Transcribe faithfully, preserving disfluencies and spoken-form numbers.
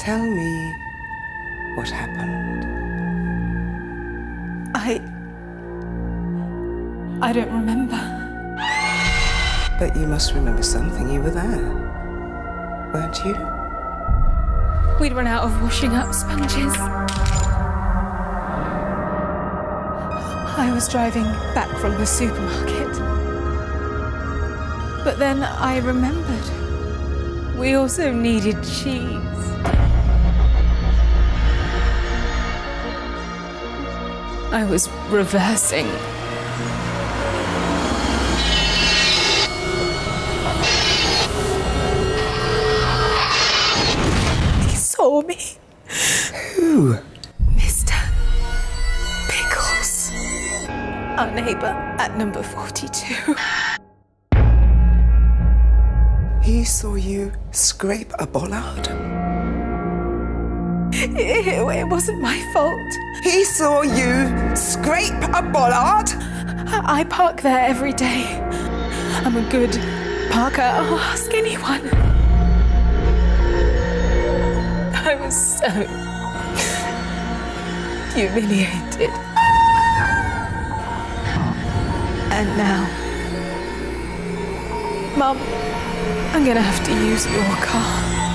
Tell me what happened. I... I don't remember. But you must remember something. You were there, weren't you? We'd run out of washing up sponges. I was driving back from the supermarket. But then I remembered. We also needed cheese. I was reversing. He saw me. Who? Mister Pickles. Our neighbour at number forty-two. He saw you scrape a bollard? It, it wasn't my fault. He saw you scrape a bollard? I, I park there every day. I'm a good parker. I'll ask anyone. I was so humiliated. And now, Mum, I'm gonna have to use your car.